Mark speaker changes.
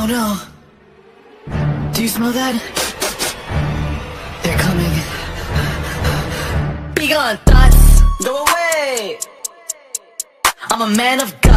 Speaker 1: no. Do you smell that? They're coming. Be gone, thoughts. Go away. I'm a man of God.